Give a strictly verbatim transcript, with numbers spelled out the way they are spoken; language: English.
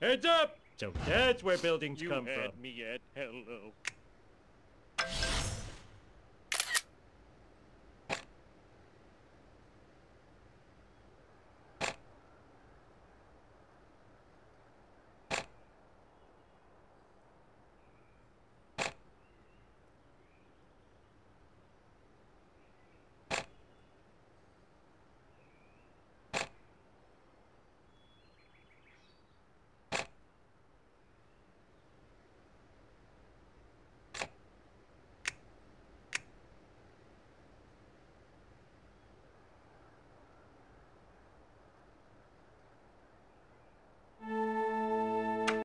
Heads up! So that's where buildings You come had from. me at hello.